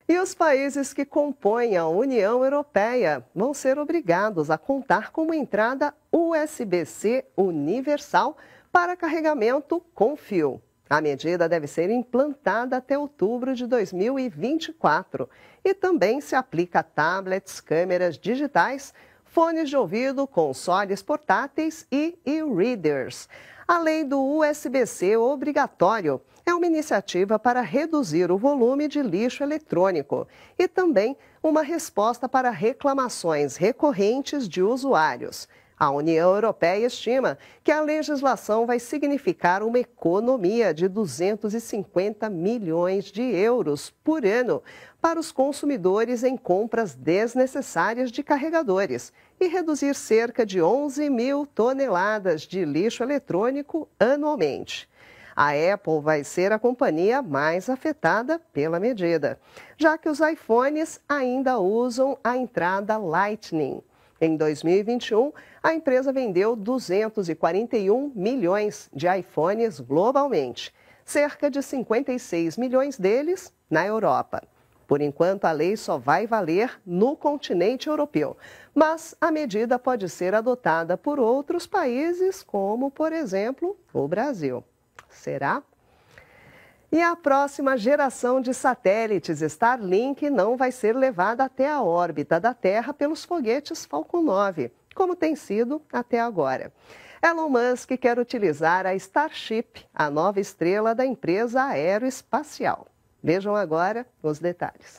E os países que compõem a União Europeia vão ser obrigados a contar com uma entrada USB-C universal para carregamento com fio. A medida deve ser implantada até outubro de 2024 e também se aplica a tablets, câmeras digitais, fones de ouvido, consoles portáteis e e-readers. A lei do USB-C obrigatório é uma iniciativa para reduzir o volume de lixo eletrônico e também uma resposta para reclamações recorrentes de usuários. A União Europeia estima que a legislação vai significar uma economia de 250 milhões de euros por ano para os consumidores em compras desnecessárias de carregadores e reduzir cerca de 11 mil toneladas de lixo eletrônico anualmente. A Apple vai ser a companhia mais afetada pela medida, já que os iPhones ainda usam a entrada Lightning. Em 2021, a empresa vendeu 241 milhões de iPhones globalmente, cerca de 56 milhões deles na Europa. Por enquanto, a lei só vai valer no continente europeu, mas a medida pode ser adotada por outros países, como, por exemplo, o Brasil. Será? E a próxima geração de satélites Starlink não vai ser levada até a órbita da Terra pelos foguetes Falcon 9, como tem sido até agora. Elon Musk quer utilizar a Starship, a nova estrela da empresa aeroespacial. Vejam agora os detalhes.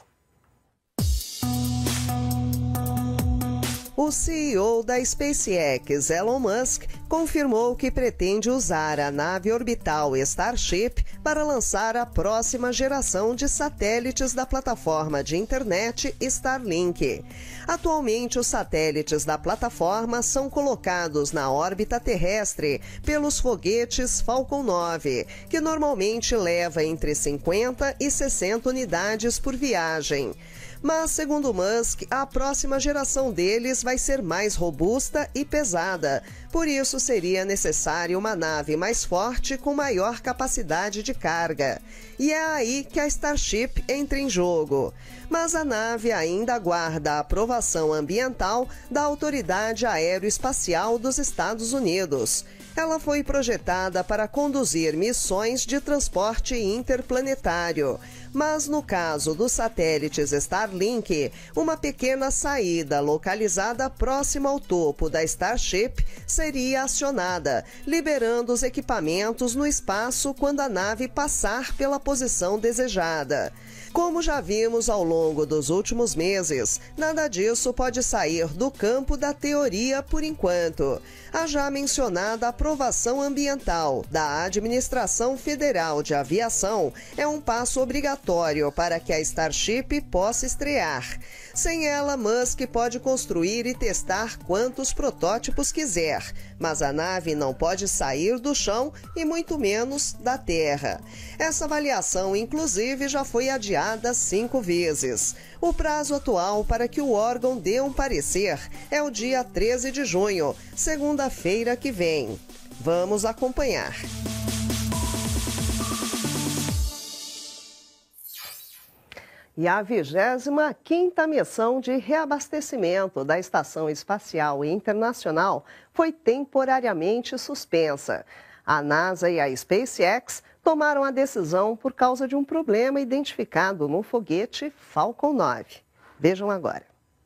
O CEO da SpaceX, Elon Musk, confirmou que pretende usar a nave orbital Starship para lançar a próxima geração de satélites da plataforma de internet Starlink. Atualmente, os satélites da plataforma são colocados na órbita terrestre pelos foguetes Falcon 9, que normalmente leva entre 50 e 60 unidades por viagem. Mas, segundo Musk, a próxima geração deles vai ser mais robusta e pesada. Por isso, seria necessária uma nave mais forte com maior capacidade de carga. E é aí que a Starship entra em jogo. Mas a nave ainda aguarda a aprovação ambiental da Autoridade Aeroespacial dos Estados Unidos. Ela foi projetada para conduzir missões de transporte interplanetário. Mas no caso dos satélites Starlink, uma pequena saída localizada próxima ao topo da Starship seria acionada, liberando os equipamentos no espaço quando a nave passar pela posição desejada. Como já vimos ao longo dos últimos meses, nada disso pode sair do campo da teoria por enquanto. A já mencionada aprovação ambiental da Administração Federal de Aviação é um passo obrigatório para que a Starship possa estrear. Sem ela, Musk pode construir e testar quantos protótipos quiser, mas a nave não pode sair do chão e muito menos da terra. Essa avaliação, inclusive, já foi adiada 5 vezes. O prazo atual para que o órgão dê um parecer é o dia 13 de junho, segunda-feira que vem. Vamos acompanhar. E a 25ª missão de reabastecimento da Estação Espacial Internacional foi temporariamente suspensa. A NASA e a SpaceX tomaram a decisão por causa de um problema identificado no foguete Falcon 9. Vejam agora.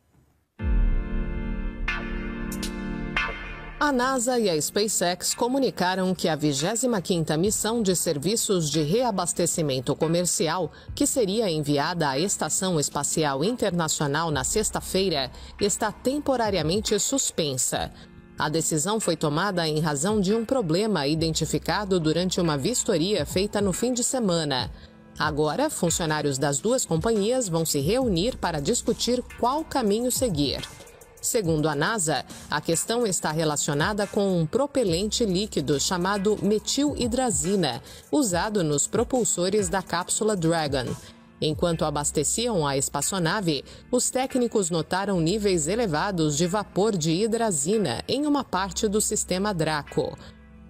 A NASA e a SpaceX comunicaram que a 25ª missão de serviços de reabastecimento comercial, que seria enviada à Estação Espacial Internacional na sexta-feira, está temporariamente suspensa. A decisão foi tomada em razão de um problema identificado durante uma vistoria feita no fim de semana. Agora, funcionários das duas companhias vão se reunir para discutir qual caminho seguir. Segundo a NASA, a questão está relacionada com um propelente líquido chamado metilhidrazina, usado nos propulsores da cápsula Dragon. Enquanto abasteciam a espaçonave, os técnicos notaram níveis elevados de vapor de hidrazina em uma parte do sistema Draco.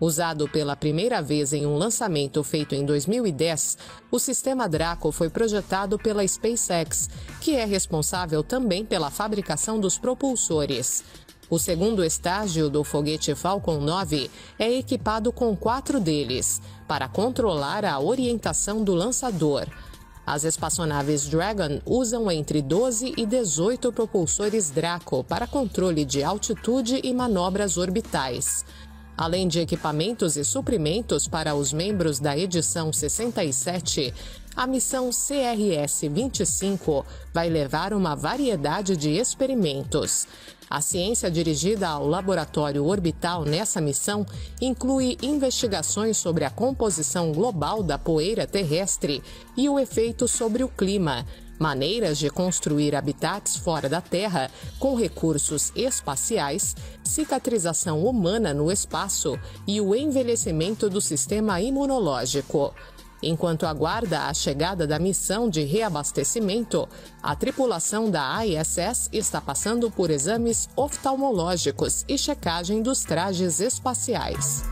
Usado pela primeira vez em um lançamento feito em 2010, o sistema Draco foi projetado pela SpaceX, que é responsável também pela fabricação dos propulsores. O segundo estágio do foguete Falcon 9 é equipado com 4 deles, para controlar a orientação do lançador. As espaçonaves Dragon usam entre 12 e 18 propulsores Draco para controle de altitude e manobras orbitais. Além de equipamentos e suprimentos para os membros da edição 67, a missão CRS-25 vai levar uma variedade de experimentos. A ciência dirigida ao laboratório orbital nessa missão inclui investigações sobre a composição global da poeira terrestre e o efeito sobre o clima, maneiras de construir habitats fora da Terra com recursos espaciais, cicatrização humana no espaço e o envelhecimento do sistema imunológico. Enquanto aguarda a chegada da missão de reabastecimento, a tripulação da ISS está passando por exames oftalmológicos e checagem dos trajes espaciais.